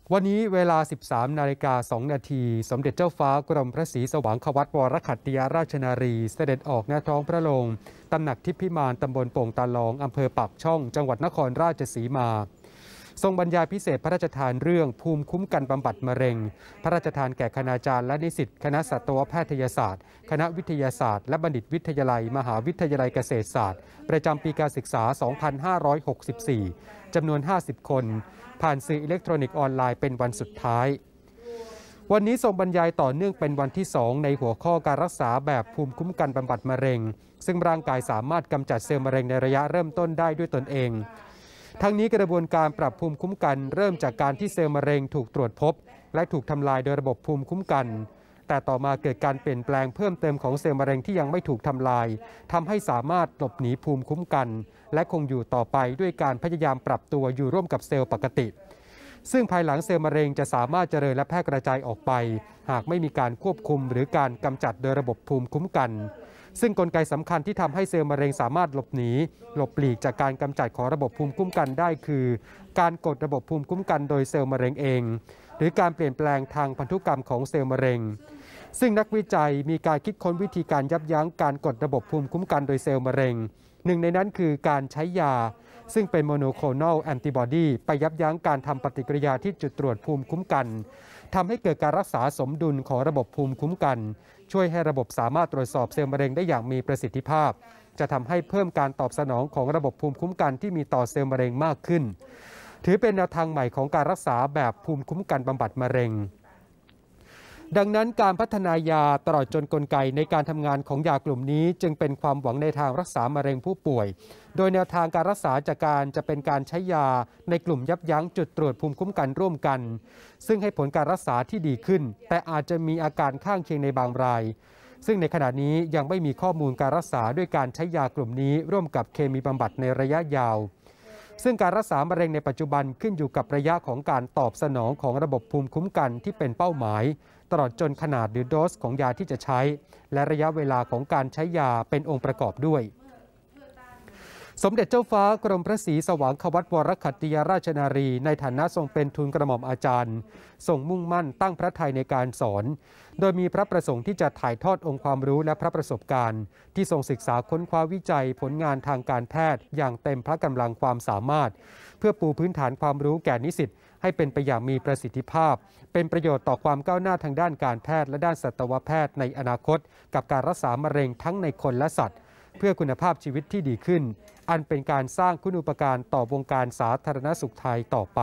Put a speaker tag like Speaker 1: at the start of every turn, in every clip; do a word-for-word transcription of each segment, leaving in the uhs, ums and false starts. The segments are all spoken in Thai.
Speaker 1: วันนี้เวลา สิบสามนาฬิกาสองนาทีสมเด็จเจ้าฟ้ากรมพระศรีสว่างควัตรวรขัตติยราชนารีเสด็จออกณท้องพระโรงตำหนักทิพย์พิมานตำบลโป่งตาลองอำเภอปากช่องจังหวัดนครราชสีมาทรงบรรยายพิเศษพระราชทานเรื่องภูมิคุ้มกันบำบัดมะเร็งพระราชทานแก่คณาจารย์และนิสิตคณะสัตวแพทยศาสตร์คณะวิทยาศาสตร์และบัณฑิตวิทยาลัยมหาวิทยาลัยเกษตรศาสตร์ประจำปีการศึกษา สองพันห้าร้อยหกสิบสี่ จำนวน ห้าสิบ คนผ่านสื่ออิเล็กทรอนิกส์ออนไลน์เป็นวันสุดท้ายวันนี้ทรงบรรยายต่อเนื่องเป็นวันที่สองในหัวข้อการรักษาแบบภูมิคุ้มกันบำบัดมะเร็งซึ่งร่างกายสามารถกำจัดเซลล์มะเร็งในระยะเริ่มต้นได้ด้วยตนเองทั้งนี้กระบวนการปรับภูมิคุ้มกันเริ่มจากการที่เซลล์มะเร็งถูกตรวจพบและถูกทำลายโดยระบบภูมิคุ้มกันแต่ต่อมาเกิดการเปลี่ยนแปลงเพิ่มเติมของเซลล์มะเร็งที่ยังไม่ถูกทำลายทำให้สามารถหลบหนีภูมิคุ้มกันและคงอยู่ต่อไปด้วยการพยายามปรับตัวอยู่ร่วมกับเซลล์ปกติซึ่งภายหลังเซลล์มะเร็งจะสามารถเจริญและแพร่กระจายออกไปหากไม่มีการควบคุมหรือการกำจัดโดยระบบภูมิคุ้มกันซึ่งกลไกสำคัญที่ทำให้เซลล์มะเร็งสามารถหลบหนีหลบหลีกจากการกำจัดของระบบภูมิคุ้มกันได้คือการกดระบบภูมิคุ้มกันโดยเซลล์มะเร็งเองหรือการเปลี่ยนแปลงทางพันธุกรรมของเซลล์มะเร็งซึ่งนักวิจัยมีการคิดค้นวิธีการยับยั้งการกดระบบภูมิคุ้มกันโดยเซลล์มะเร็งหนึ่งในนั้นคือการใช้ยาซึ่งเป็นโมโนโคลนอลแอนติบอดีไปยับยั้งการทำปฏิกิริยาที่จุดตรวจภูมิคุ้มกันทำให้เกิดการรักษาสมดุลของระบบภูมิคุ้มกันช่วยให้ระบบสามารถตรวจสอบเซลล์มะเร็งได้อย่างมีประสิทธิภาพจะทำให้เพิ่มการตอบสนองของระบบภูมิคุ้มกันที่มีต่อเซลล์มะเร็งมากขึ้นถือเป็นแนวทางใหม่ของการรักษาแบบภูมิคุ้มกันบำบัดมะเร็งดังนั้นการพัฒนายาตลอดจนกลไกในการทำงานของยากลุ่มนี้จึงเป็นความหวังในทางรักษามะเร็งผู้ป่วยโดยแนวทางการรักษาจากการจะเป็นการใช้ยาในกลุ่มยับยั้งจุดตรวจภูมิคุ้มกันร่วมกันซึ่งให้ผลการรักษาที่ดีขึ้นแต่อาจจะมีอาการข้างเคียงในบางรายซึ่งในขณะนี้ยังไม่มีข้อมูลการรักษาด้วยการใช้ยากลุ่มนี้ร่วมกับเคมีบำบัดในระยะยาวซึ่งการรักษามะเร็งในปัจจุบันขึ้นอยู่กับระยะของการตอบสนองของระบบภูมิคุ้มกันที่เป็นเป้าหมายตลอดจนขนาดหรือโดสของยาที่จะใช้และระยะเวลาของการใช้ยาเป็นองค์ประกอบด้วยสมเด็จเจ้าฟ้ากรมพระศรีสว่างควัตรวรขัตติยราชนารีในฐานะทรงเป็นทูลกระหม่อมอาจารย์ทรงมุ่งมั่นตั้งพระทัยในการสอนโดยมีพระประสงค์ที่จะถ่ายทอดองค์ความรู้และพระประสบการณ์ที่ทรงศึกษาค้นคว้าวิจัยผลงานทางการแพทย์อย่างเต็มพระกำลังความสามารถเพื่อปูพื้นฐานความรู้แก่นิสิตให้เป็นไปอย่างมีประสิทธิภาพเป็นประโยชน์ต่อความก้าวหน้าทางด้านการแพทย์และด้านสัตวแพทย์ในอนาคตกับการรักษามะเร็งทั้งในคนและสัตว์เพื่อคุณภาพชีวิตที่ดีขึ้นอันเป็นการสร้างคุณูปการต่อวงการสาธารณสุขไทยต่อไป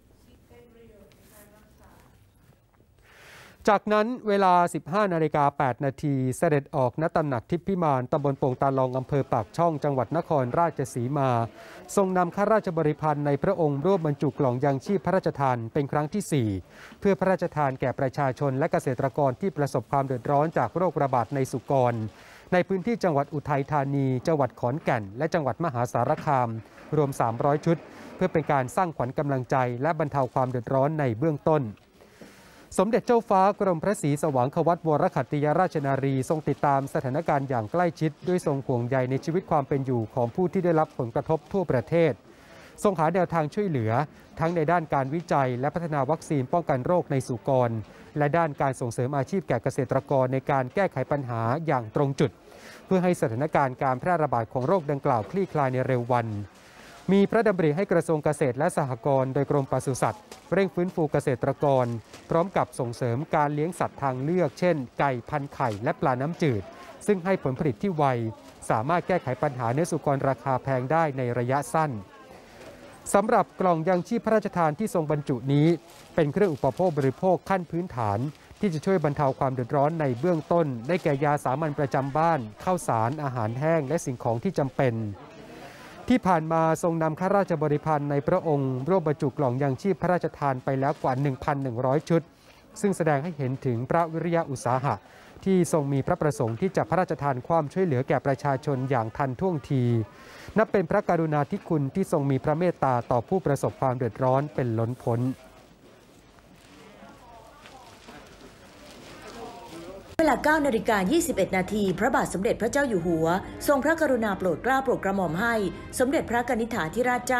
Speaker 1: จากนั้นเวลา สิบห้านาฬิกาแปดนาทีเสด็จออกณตำหนักทิพย์พิมานตำบลโป่งตาลองอำเภอปากช่องจังหวัดนครราชสีมาทรงนำข้าราชบริพารในพระองค์ร่วมบรรจุกล่องยังชีพพระราชทานเป็นครั้งที่สี่เพื่อพระราชทานแก่ประชาชนและเกษตรกรที่ประสบความเดือดร้อนจากโรคระบาดในสุกรในพื้นที่จังหวัดอุทัยธานีจังหวัดขอนแก่นและจังหวัดมหาสารคามรวมสามร้อยชุดเพื่อเป็นการสร้างขวัญกำลังใจและบรรเทาความเดือดร้อนในเบื้องต้นสมเด็จเจ้าฟ้ากรมพระศรีสว่างควัตรวรขัตติยราชนารีทรงติดตามสถานการณ์อย่างใกล้ชิดด้วยทรงห่วงใยในชีวิตความเป็นอยู่ของผู้ที่ได้รับผลกระทบทั่วประเทศทรงหาแนวทางช่วยเหลือทั้งในด้านการวิจัยและพัฒนาวัคซีนป้องกันโรคในสุกรและด้านการส่งเสริมอาชีพแก่เกษตรกรในการแก้ไขปัญหาอย่างตรงจุดเพื่อให้สถานการณ์การแพร่ระบาดของโรคดังกล่าวคลี่คลายในเร็ววันมีพระดำริให้กระทรวงเกษตรและสหกรณ์โดยกรมปศุสัตว์เร่งฟื้นฟูเกษตรกรพร้อมกับส่งเสริมการเลี้ยงสัตว์ทางเลือกเช่นไก่พันไข่และปลาน้ำจืดซึ่งให้ผลผลิตที่ไวสามารถแก้ไขปัญหาเนื้อสุกรราคาแพงได้ในระยะสั้นสำหรับกล่องยังชีพพระราชทานที่ทรงบรรจุนี้เป็นเครื่องอุปโภคบริโภคขั้นพื้นฐานที่จะช่วยบรรเทาความเดือดร้อนในเบื้องต้นได้แก่ยาสามัญประจำบ้านข้าวสารอาหารแห้งและสิ่งของที่จำเป็นที่ผ่านมาทรงนำข้าราชบริพารในพระองค์ร่วมบรรจุกล่องยังชีพพระราชทานไปแล้วกว่า หนึ่งพันหนึ่งร้อย ชุดซึ่งแสดงให้เห็นถึงพระวิริยะอุตสาหะที่ทรงมีพระประสงค์ที่จะพระราชทานความช่วยเหลือแก่ประชาชนอย่างทันท่วงทีนับเป็นพระกรุณาธิคุณที่ทรงมีพระเมตตาต่อผู้ประสบความเดือดร้อนเป็นล้นพ้น
Speaker 2: เวลา เก้านาฬิกายี่สิบเอ็ดนาทีพระบาทสมเด็จพระเจ้าอยู่หัวทรงพระกรุณาโปรดเกล้าโปรดกระหม่อมให้สมเด็จพระกนิษฐาธิราชเจ้า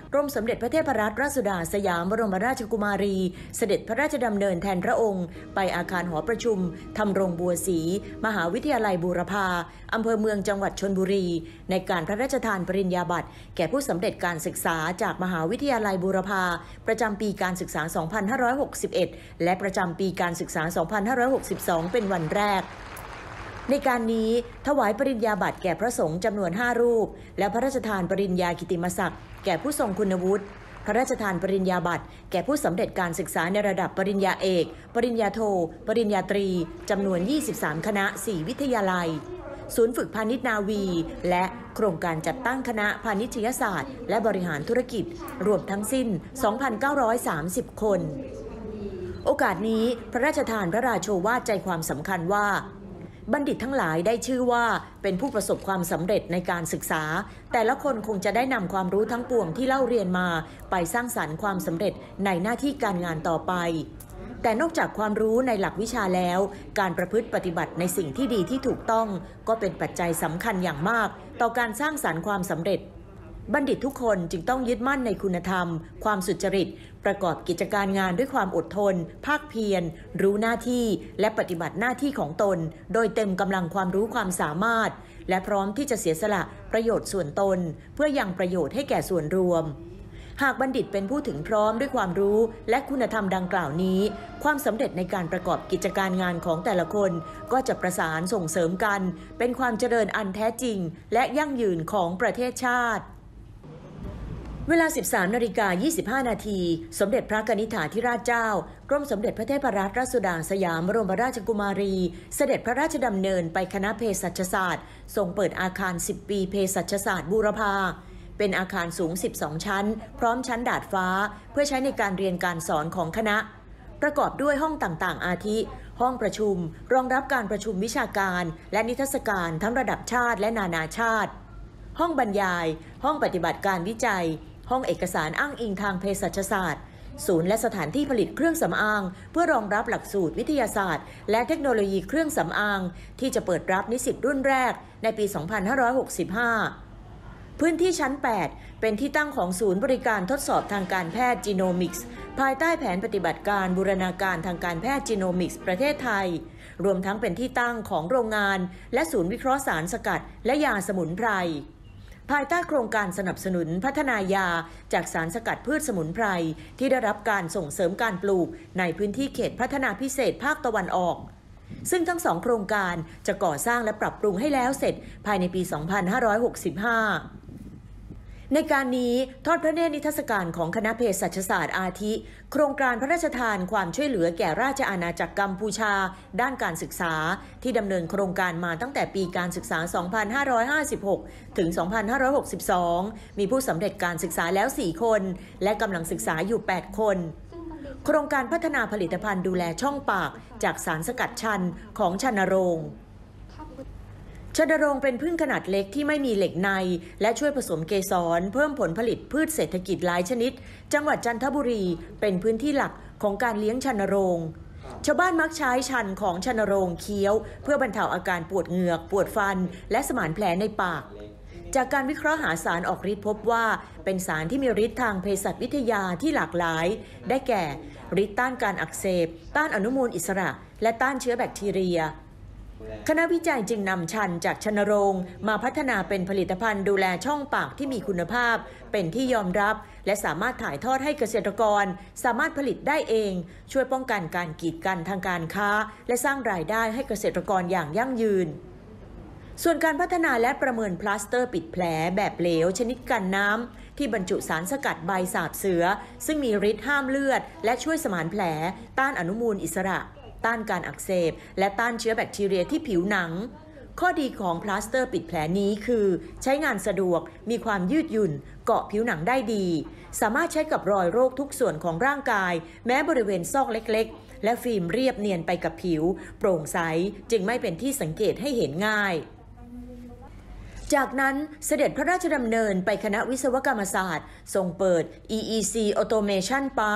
Speaker 2: กรมสมเด็จพระเทพรัตนราชสุดาสยามบรมราชกุมารีเสด็จพระราชดำเนินแทนพระองค์ไปอาคารหอประชุมธำรงบัวศรีมหาวิทยาลัยบูรพาอำเภอเมืองจังหวัดชลบุรีในการพระราชทานปริญญาบัตรแก่ผู้สำเร็จการศึกษาจากมหาวิทยาลัยบูรพาประจำปีการศึกษา สองพันห้าร้อยหกสิบเอ็ด และประจำปีการศึกษา สองพันห้าร้อยหกสิบสอง เป็นวันแรกในการนี้ถวายปริญญาบัตรแก่พระสงฆ์จำนวนห้ารูปและพระราชทานปริญญากิตติมศักดิ์แก่ผู้ทรงคุณวุฒิพระราชทานปริญญาบัตรแก่ผู้สำเร็จการศึกษาในระดับปริญญาเอกปริญญาโทปริญญาตรีจำนวนยี่สิบสามคณะสี่วิทยาลัยศูนย์ฝึกพาณิชย์นาวีและโครงการจัดตั้งคณะพาณิชยศาสตร์และบริหารธุรกิจรวมทั้งสิ้น สองพันเก้าร้อยสามสิบ คนโอกาสนี้พระราชทานพระราโชวาทใจความสำคัญว่าบัณฑิตทั้งหลายได้ชื่อว่าเป็นผู้ประสบความสำเร็จในการศึกษาแต่ละคนคงจะได้นำความรู้ทั้งปวงที่เล่าเรียนมาไปสร้างสรรค์ความสำเร็จในหน้าที่การงานต่อไปแต่นอกจากความรู้ในหลักวิชาแล้วการประพฤติปฏิบัติในสิ่งที่ดีที่ถูกต้องก็เป็นปัจจัยสำคัญอย่างมากต่อการสร้างสรรค์ความสำเร็จบัณฑิตทุกคนจึงต้องยึดมั่นในคุณธรรมความสุจริตประกอบกิจการงานด้วยความอดทนภาคเพียรรู้หน้าที่และปฏิบัติหน้าที่ของตนโดยเต็มกำลังความรู้ความสามารถและพร้อมที่จะเสียสละประโยชน์ส่วนตนเพื่อยังประโยชน์ให้แก่ส่วนรวมหากบัณฑิตเป็นผู้ถึงพร้อมด้วยความรู้และคุณธรรมดังกล่าวนี้ความสำเร็จในการประกอบกิจการงานของแต่ละคนก็จะประสานส่งเสริมกันเป็นความเจริญอันแท้จริงและยั่งยืนของประเทศชาติเวลา สิบสามนาฬิกายี่สิบห้า นาทีสมเด็จพระกนิษฐาธิราชเจ้ากรมสมเด็จพระเทพรัตนราชสุดาสยามบรมราชกุมารีเสด็จพระราชดำเนินไปคณะเภสัชศาสตร์ทรงเปิดอาคารสิบปีเภสัชศาสตร์บูรพาเป็นอาคารสูงสิบสองชั้นพร้อมชั้นดาดฟ้าเพื่อใช้ในการเรียนการสอนของคณะประกอบด้วยห้องต่างๆอาทิห้องประชุมรองรับการประชุมวิชาการและนิทรรศการทั้งระดับชาติและนานาชาติห้องบรรยายห้องปฏิบัติการวิจัยห้องเอกสารอ้างอิงทางเภสัชศาสตร์ศูนย์และสถานที่ผลิตเครื่องสำอางเพื่อรองรับหลักสูตรวิทยาศาสตร์และเทคโนโลยีเครื่องสำอางที่จะเปิดรับนิสิตรุ่นแรกในปี สองพันห้าร้อยหกสิบห้า พื้นที่ชั้น แปด เป็นที่ตั้งของศูนย์บริการทดสอบทางการแพทย์จีโนมิกส์ภายใต้แผนปฏิบัติการบูรณาการทางการแพทย์จีโนมิกส์ประเทศไทยรวมทั้งเป็นที่ตั้งของโรงงานและศูนย์วิเคราะห์สารสกัดและยาสมุนไพรภายใต้โครงการสนับสนุนพัฒนายาจากสารสกัดพืชสมุนไพรที่ได้รับการส่งเสริมการปลูกในพื้นที่เขตพัฒนาพิเศษภาคตะวันออกซึ่งทั้งสองโครงการจะก่อสร้างและปรับปรุงให้แล้วเสร็จภายในปี สองพันห้าร้อยหกสิบห้า ในการนี้ทอดพระเนตรนิทรรศการของคณะเภสัชศาสตร์อาทิโครงการพระราชทานความช่วยเหลือแก่ราชอาณาจักรกัมพูชาด้านการศึกษาที่ดำเนินโครงการมาตั้งแต่ปีการศึกษา สองพันห้าร้อยห้าสิบหก ถึง สองพันห้าร้อยหกสิบสอง มีผู้สำเร็จการศึกษาแล้ว สี่ คนและกำลังศึกษาอยู่ แปด คนโครงการพัฒนาผลิตภัณฑ์ดูแลช่องปากจากสารสกัดชันของชนโรงชนโรงเป็นพืชขนาดเล็กที่ไม่มีเหล็กในและช่วยผสมเกสรเพิ่มผลผลิตพืชเศรษฐกิจหลายชนิดจังหวัดจันทบุรีเป็นพื้นที่หลักของการเลี้ยงชนโรงชาวบ้านมักใช้ชันของชนโรงเคี้ยวเพื่อบรรเทาอาการปวดเหงือกปวดฟันและสมานแผลในปากจากการวิเคราะห์หาสารออกฤทธิ์พบว่าเป็นสารที่มีฤทธิ์ทางเภสัชวิทยาที่หลากหลายได้แก่ฤทธิ์ต้านการอักเสบต้านอนุมูลอิสระและต้านเชื้อแบคทีเรียคณะวิจัยจึงนำชันจากชนโรงมาพัฒนาเป็นผลิตภัณฑ์ดูแลช่องปากที่มีคุณภาพเป็นที่ยอมรับและสามารถถ่ายทอดให้เกษตรกรสามารถผลิตได้เองช่วยป้องกันการกีดกันทางการค้าและสร้างรายได้ให้เกษตรกรอย่างยั่งยืนส่วนการพัฒนาและประเมินพลาสเตอร์ปิดแผลแบบเหลวชนิดกันน้ำที่บรรจุสารสกัดใบสาบเสือซึ่งมีฤทธิ์ห้ามเลือดและช่วยสมานแผลต้านอนุมูลอิสระต้านการอักเสบและต้านเชื้อแบคทีเรียที่ผิวหนังข้อดีของพลาสเตอร์ปิดแผลนี้คือใช้งานสะดวกมีความยืดหยุ่นเกาะผิวหนังได้ดีสามารถใช้กับรอยโรคทุกส่วนของร่างกายแม้บริเวณซอกเล็กๆและฟิล์มเรียบเนียนไปกับผิวโปร่งใสจึงไม่เป็นที่สังเกตให้เห็นง่ายจากนั้นเสด็จพระราชดำเนินไปคณะวิศวกรรมศาสตร์ทรงเปิด อี อี ซี Automation Park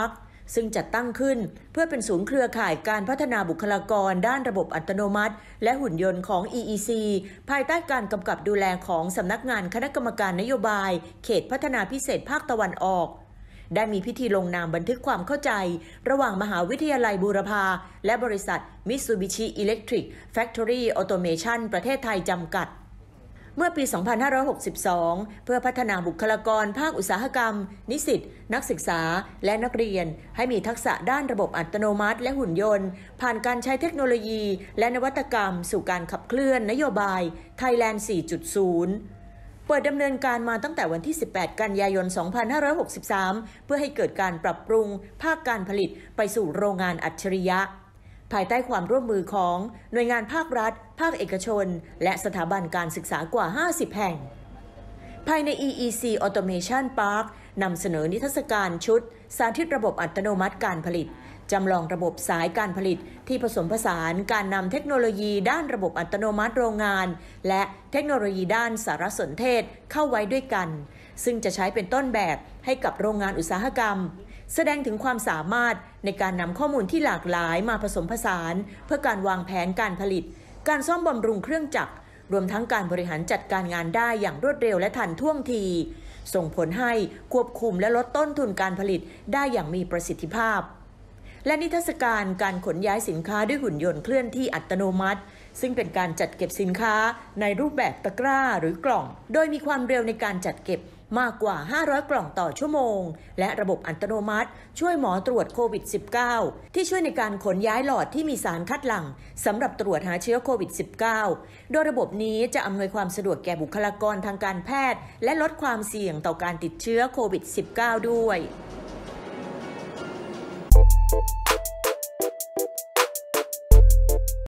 Speaker 2: ซึ่งจัดตั้งขึ้นเพื่อเป็นศูนย์เครือข่ายการพัฒนาบุคลากรด้านระบบอัตโนมัติและหุ่นยนต์ของ อี อี ซี ภายใต้การกำกับดูแลของสำนักงานคณะกรรมการนโยบายเขตพัฒนาพิเศษภาคตะวันออกได้มีพิธีลงนามบันทึกความเข้าใจระหว่างมหาวิทยาลัยบูรพาและบริษัท Mitsubishi Electric Factory Automation ประเทศไทยจำกัดเมื่อปี สองพันห้าร้อยหกสิบสอง เพื่อพัฒนาบุคลากรภาคอุตสาหกรรม นิสิต นักศึกษา และนักเรียนให้มีทักษะด้านระบบอัตโนมัติและหุ่นยนต์ผ่านการใช้เทคโนโลยีและนวัตกรรมสู่การขับเคลื่อนนโยบาย Thailand สี่จุดศูนย์ เปิดดำเนินการมาตั้งแต่วันที่ สิบแปด กันยายน สองพันห้าร้อยหกสิบสาม เพื่อให้เกิดการปรับปรุงภาคการผลิตไปสู่โรงงานอัจฉริยะภายใต้ความร่วมมือของหน่วยงานภาครัฐภาคเอกชนและสถาบันการศึกษากว่า ห้าสิบ แห่งภายใน อี อี ซี Automation Park นำเสนอนิทรรศการชุดสาธิตระบบอัตโนมัติการผลิตจำลองระบบสายการผลิตที่ผสมผสานการนำเทคโนโลยีด้านระบบอัตโนมัติโรงงานและเทคโนโลยีด้านสารสนเทศเข้าไว้ด้วยกันซึ่งจะใช้เป็นต้นแบบให้กับโรงงานอุตสาหกรรมแสดงถึงความสามารถในการนำข้อมูลที่หลากหลายมาผสมผสานเพื่อการวางแผนการผลิตการซ่อมบำรุงเครื่องจักรรวมทั้งการบริหารจัดการงานได้อย่างรวดเร็วและทันท่วงทีส่งผลให้ควบคุมและลดต้นทุนการผลิตได้อย่างมีประสิทธิภาพและนิทรรศการการขนย้ายสินค้าด้วยหุ่นยนต์เคลื่อนที่อัตโนมัติซึ่งเป็นการจัดเก็บสินค้าในรูปแบบตะกร้าหรือกล่องโดยมีความเร็วในการจัดเก็บมากกว่าห้าร้อยกล่องต่อชั่วโมงและระบบอัตโนมัติช่วยหมอตรวจโควิด สิบเก้า ที่ช่วยในการขนย้ายหลอดที่มีสารคัดหลั่งสำหรับตรวจหาเชื้อโควิด สิบเก้า โดยระบบนี้จะอำนวยความสะดวกแก่บุคลากรทางการแพทย์และลดความเสี่ยงต่อการติดเชื้อโควิด สิบเก้า ด้วย